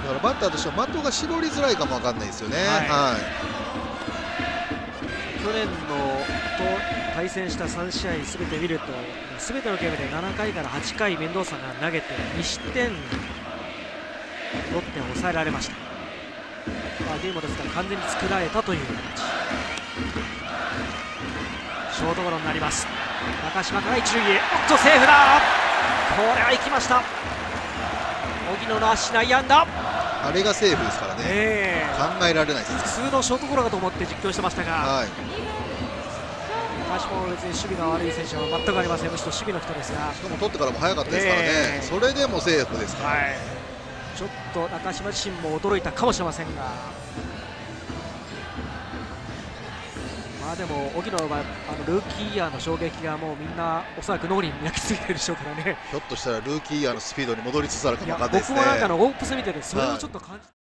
だからバッターとしては的が絞りづらいかもわかんないですよね。 去年のと対戦した3試合すべて見ると、すべてのゲームで7回から8回メンドーサが投げて2失点、ロッテを抑えられました。ゲームもですから完全に作られたという形。ショートゴロになります。中島から一塁へ、セーフだ。これは行きました。荻野の足内野安打、 あれがセーフですからね、考えられないです。 普通のショートゴロかと思って実況してましたが、高橋も別に守備が悪い選手は全くありません。むしろ守備の人ですが、 しかも取ってからも早かったですからね、それでもセーフですから、 ちょっと中島自身も驚いたかもしれませんが、でも荻野はルーキーイヤーの衝撃がもうみんなおそらく脳に焼き付いてるでしょうからね。 ひょっとしたらルーキーイヤーのスピードに戻りつつあるかもわかんないですね。 僕もなんかのオープス見ててそれをちょっと感じ